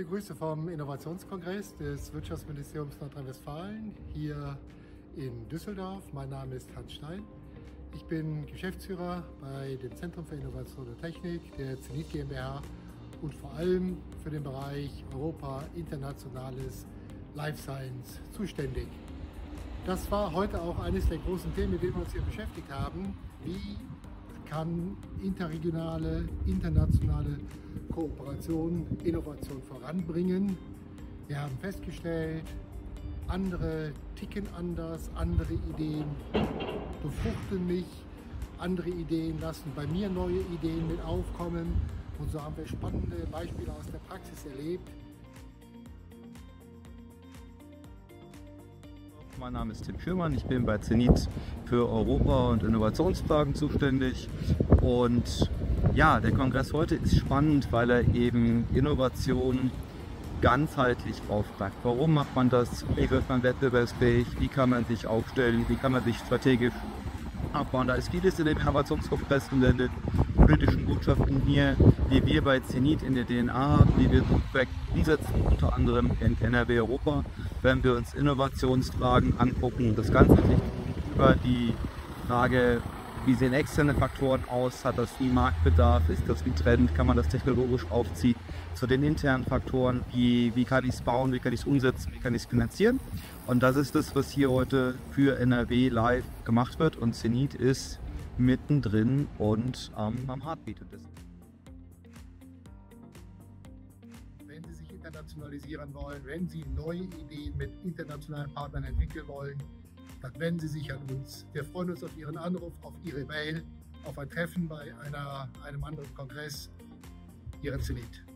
Viele Grüße vom Innovationskongress des Wirtschaftsministeriums Nordrhein-Westfalen hier in Düsseldorf. Mein Name ist Hans Stein. Ich bin Geschäftsführer bei dem Zentrum für Innovation und Technik der Zenit GmbH und vor allem für den Bereich Europa Internationales Life Science zuständig. Das war heute auch eines der großen Themen, mit denen wir uns hier beschäftigt haben. Wie kann interregionale, internationale Kooperation Innovation voranbringen? Wir haben festgestellt, andere ticken anders, andere Ideen befruchten mich, andere Ideen lassen bei mir neue Ideen mit aufkommen. Und so haben wir spannende Beispiele aus der Praxis erlebt. Mein Name ist Tim Schürmann, ich bin bei Zenit für Europa- und Innovationsfragen zuständig. Und ja, der Kongress heute ist spannend, weil er eben Innovation ganzheitlich aufgreift. Warum macht man das? Wie wird man wettbewerbsfähig? Wie kann man sich aufstellen? Wie kann man sich strategisch aufbauen? Da ist vieles in dem Innovationskongress und in den politischen Botschaften hier, die wir bei Zenit in der DNA haben, die wir umsetzen, unter anderem in NRW Europa, wenn wir uns Innovationsfragen angucken. Das Ganze sich über die Frage, wie sehen externe Faktoren aus, hat das einen Marktbedarf, ist das ein Trend, kann man das technologisch aufziehen, zu den internen Faktoren, wie kann ich es bauen, wie kann ich es umsetzen, wie kann ich es finanzieren. Und das ist das, was hier heute für NRW live gemacht wird, und Zenit ist mittendrin und am Heartbeat dessen. Wenn Sie sich internationalisieren wollen, wenn Sie neue Ideen mit internationalen Partnern entwickeln wollen, dann wenden Sie sich an uns. Wir freuen uns auf Ihren Anruf, auf Ihre Mail, auf ein Treffen bei einem anderen Kongress. Ihren Zenit.